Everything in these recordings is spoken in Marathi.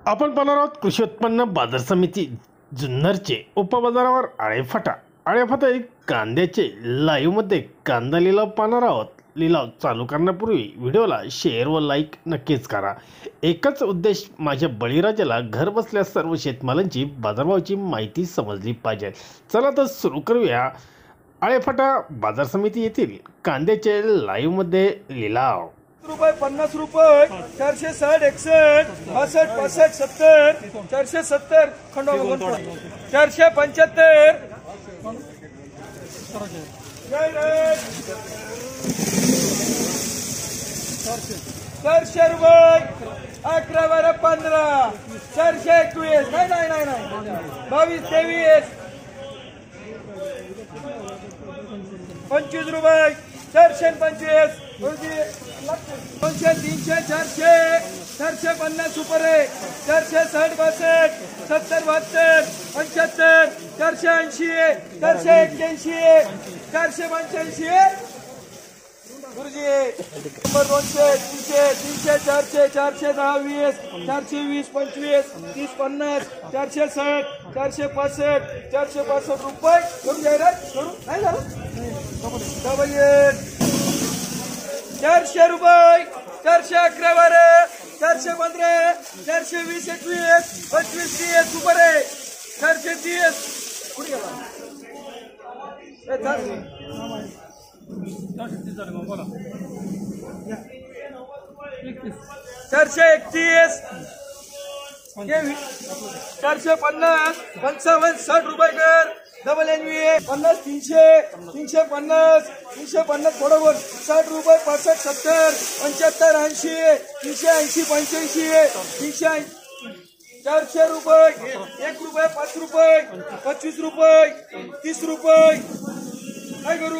आपण पाहणार आहोत कृषी उत्पन्न बाजार समिती जुन्नरचे उपबाजारावर आळेफाटा एक कांद्याचे लाईव्हमध्ये कांदा लिलाव पाहणार आहोत। लिलाव चालू करण्यापूर्वी व्हिडिओला शेअर व लाईक नक्कीच करा। एकच उद्देश, माझ्या बळीराजाला घर बसल्या सर्व शेतमालांची बाजारभावाची माहिती समजली पाहिजे। चला तर सुरू करूया आळेफाटा बाजार समिती येथील कांद्याचे लाईव्हमध्ये लिलाव। रुपये 50 रुपये 460 61 62 65 70 470 खंडोबा 475 400 रुपये 11 12 15 421 नाही 22 23 25 रुपये 425 200 300 400 450 सुपर आहे 460 62 70 72 75 480 481 485 गुरुजी नंबर 200 300 400 410 20 420 25 30 50 460 465 465 रुपये करून जाहिरात करू नाही झालं 400 रुपये 411 12 415 420 21 25 30 सुपर आहे 430 कुठे गेला 431 450 55 60 रुपये कर डबल NVA 50 300 350 350 बरोबर 60 रुपये 65 70 75 80 380 85 380 400 रुपये 1 रुपये 5 रुपये 25 रुपये 30 रुपये काय करू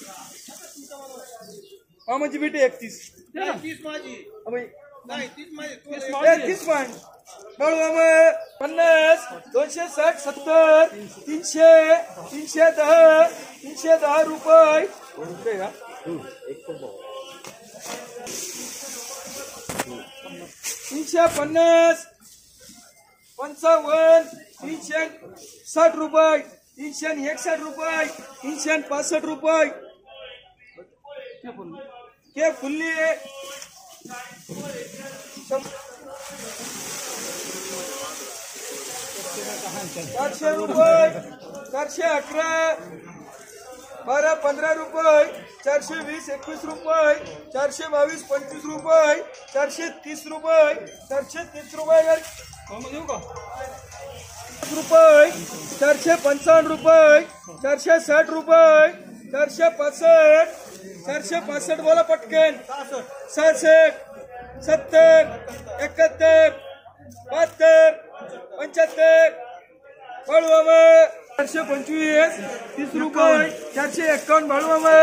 म्हणजे बेटी 31 माझी नाही 30 माझी बळवा 50 260 70 300 310 रुपये 350 55 360 रुपये 361 रुपये 365 रुपये के फुल्ली 400 रुपये 411 12 15 रुपये 420 21 रुपये 422 25 रुपये 430 रुपये 430 रुपये रुपये 455 रुपये 460 रुपये 465 बोला पटकन 67 70 71 72 75 बळवा 425 30 रुपये 451 बळवा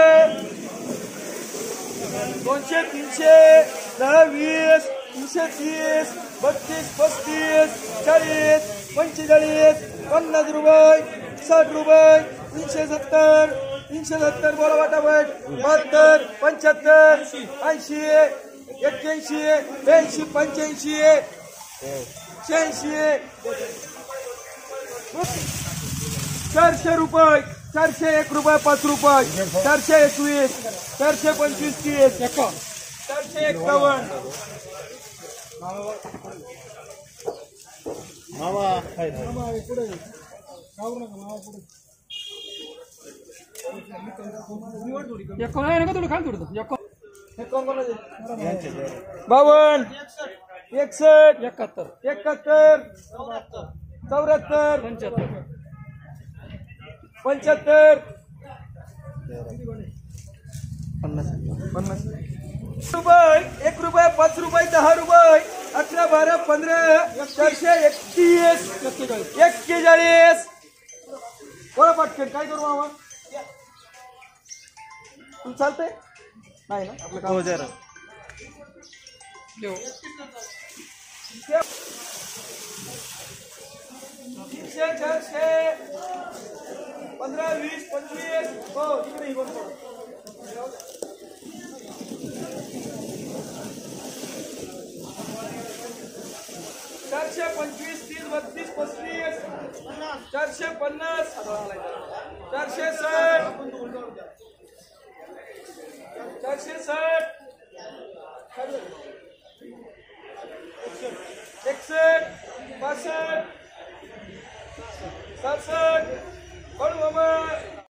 200 300 10 20 330 32 35 40 45 50 रुपये 60 रुपये 370 बोला वाटावट 72 75 80 81 82 85 86 400 रुपये 401 रुपये 5 रुपये 421 425 30 451 52 61 71 74 75 रुपये 1 रुपये 5 रुपये 10 रुपये 11 12 15 431 41 बोला पटकन काय करू मामा तू चालतंय नाही ना आपलं काम जरा 400 15 20 25 हो इकडे बोलतो 425 30 32 35 450 460 61 62 67 62 मामा